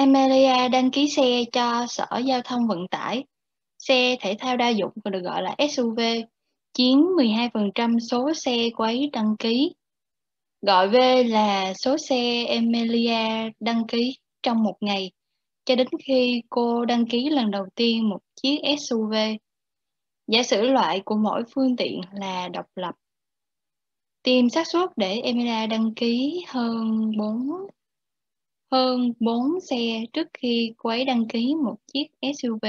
Amelia đăng ký xe cho Sở Giao thông Vận tải. Xe thể thao đa dụng còn được gọi là SUV, chiếm 12% số xe của ấy đăng ký. Gọi V là số xe Amelia đăng ký trong một ngày, cho đến khi cô đăng ký lần đầu tiên một chiếc SUV. Giả sử loại của mỗi phương tiện là độc lập. Tìm xác suất để Amelia đăng ký hơn 4 xe trước khi cô ấy đăng ký một chiếc SUV.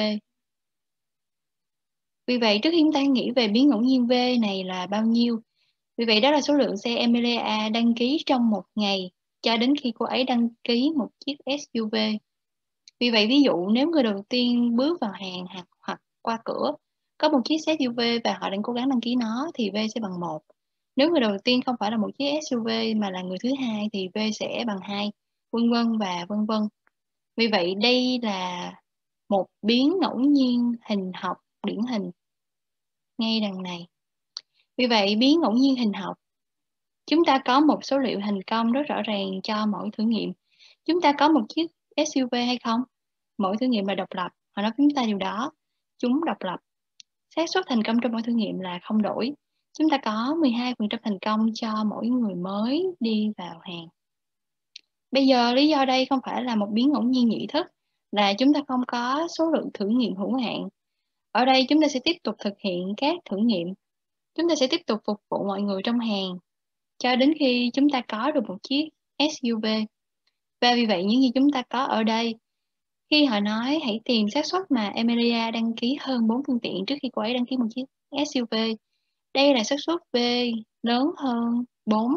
Vì vậy, trước khi chúng ta nghĩ về biến ngẫu nhiên V này là bao nhiêu, vì vậy đó là số lượng xe Amelia đăng ký trong một ngày cho đến khi cô ấy đăng ký một chiếc SUV. Vì vậy, ví dụ nếu người đầu tiên bước vào hàng hoặc qua cửa có một chiếc SUV và họ đang cố gắng đăng ký nó thì V sẽ bằng 1. Nếu người đầu tiên không phải là một chiếc SUV mà là người thứ hai thì V sẽ bằng 2, vân vân và vân vân. Vì vậy, đây là một biến ngẫu nhiên hình học điển hình ngay đằng này. Vì vậy, biến ngẫu nhiên hình học, chúng ta có một số liệu thành công rất rõ ràng cho mỗi thử nghiệm. Chúng ta có một chiếc SUV hay không? Mỗi thử nghiệm là độc lập. Họ nói với chúng ta điều đó. Chúng độc lập. Xác suất thành công trong mỗi thử nghiệm là không đổi. Chúng ta có 12% thành công cho mỗi người mới đi vào hàng. Bây giờ lý do đây không phải là một biến ngẫu nhiên nhị thức, là chúng ta không có số lượng thử nghiệm hữu hạn. Ở đây chúng ta sẽ tiếp tục thực hiện các thử nghiệm. Chúng ta sẽ tiếp tục phục vụ mọi người trong hàng cho đến khi chúng ta có được một chiếc SUV. Và vì vậy những gì chúng ta có ở đây, khi họ nói hãy tìm xác suất mà Amelia đăng ký hơn 4 phương tiện trước khi cô ấy đăng ký một chiếc SUV, đây là xác suất V lớn hơn 4.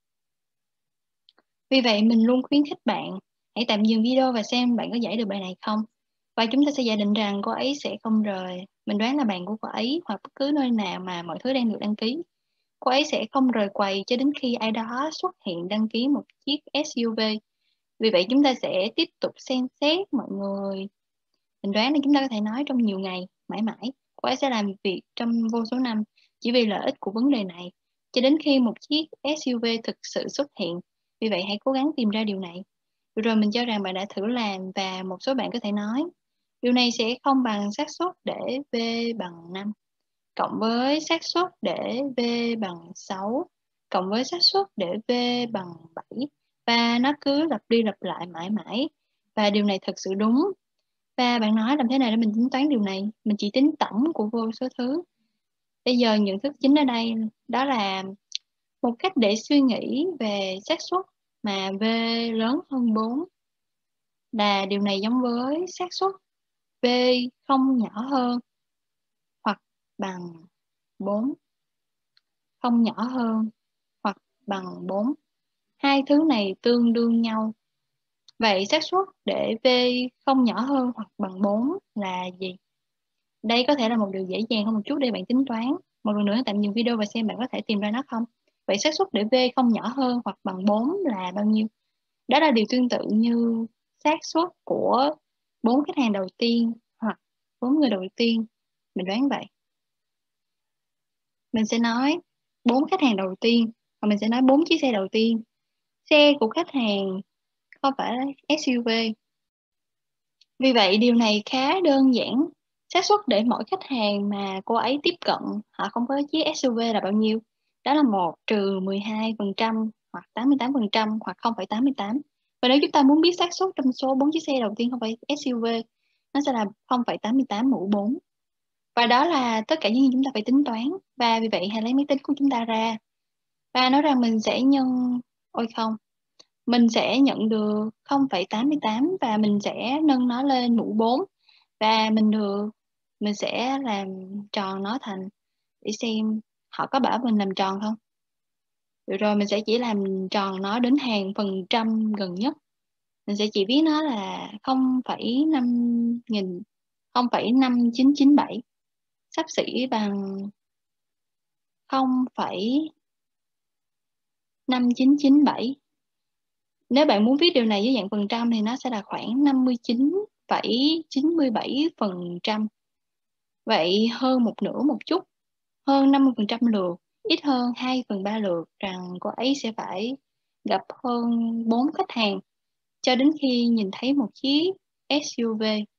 Vì vậy mình luôn khuyến khích bạn hãy tạm dừng video và xem bạn có giải được bài này không. Và chúng ta sẽ giả định rằng cô ấy sẽ không rời. Mình đoán là bạn của cô ấy hoặc bất cứ nơi nào mà mọi thứ đang được đăng ký. Cô ấy sẽ không rời quầy cho đến khi ai đó xuất hiện đăng ký một chiếc SUV. Vì vậy chúng ta sẽ tiếp tục xem xét mọi người. Mình đoán là chúng ta có thể nói trong nhiều ngày, mãi mãi. Cô ấy sẽ làm việc trong vô số năm chỉ vì lợi ích của vấn đề này, cho đến khi một chiếc SUV thực sự xuất hiện. Vì vậy hãy cố gắng tìm ra điều này. Rồi mình cho rằng bạn đã thử làm và một số bạn có thể nói điều này sẽ không bằng xác suất để V bằng 5, cộng với xác suất để V bằng 6, cộng với xác suất để V bằng 7, và nó cứ lặp đi lặp lại mãi mãi. Và điều này thật sự đúng. Và bạn nói làm thế nào để mình tính toán điều này? Mình chỉ tính tổng của vô số thứ. Bây giờ nhận thức chính ở đây đó là một cách để suy nghĩ về xác suất mà V lớn hơn 4 là điều này giống với xác suất V không nhỏ hơn hoặc bằng 4. Không nhỏ hơn hoặc bằng 4. Hai thứ này tương đương nhau. Vậy xác suất để V không nhỏ hơn hoặc bằng 4 là gì? Đây có thể là một điều dễ dàng hơn một chút để bạn tính toán. Một lần nữa tạm dừng video và xem bạn có thể tìm ra nó không. Vậy xác suất để V không nhỏ hơn hoặc bằng 4 là bao nhiêu? Đó là điều tương tự như xác suất của 4 khách hàng đầu tiên hoặc 4 người đầu tiên. Mình đoán vậy. Mình sẽ nói 4 khách hàng đầu tiên, và mình sẽ nói 4 chiếc xe đầu tiên. Xe của khách hàng không phải là SUV. Vì vậy điều này khá đơn giản. Xác suất để mỗi khách hàng mà cô ấy tiếp cận họ không có chiếc SUV là bao nhiêu? Đó là 1 trừ 12% hoặc 88% hoặc 0,88. Và nếu chúng ta muốn biết xác suất trong số 4 chiếc xe đầu tiên không phải SUV, nó sẽ là 0,88 mũ 4. Và đó là tất cả những gì chúng ta phải tính toán. Và vì vậy hãy lấy máy tính của chúng ta ra và nói rằng mình sẽ nhân, ôi không, mình sẽ nhận được 0,88 và mình sẽ nâng nó lên mũ 4 và mình sẽ làm tròn nó thành, để xem họ có bảo mình làm tròn không. Được rồi, mình sẽ chỉ làm tròn nó đến hàng phần trăm gần nhất. Mình sẽ chỉ viết nó là 0,5997, xấp xỉ bằng 0,5997. Nếu bạn muốn viết điều này dưới dạng phần trăm thì nó sẽ là khoảng 59,97%. Vậy hơn một nửa một chút, hơn 50% lượt, ít hơn 2/3 lượt rằng cô ấy sẽ phải gặp hơn 4 khách hàng cho đến khi nhìn thấy một chiếc SUV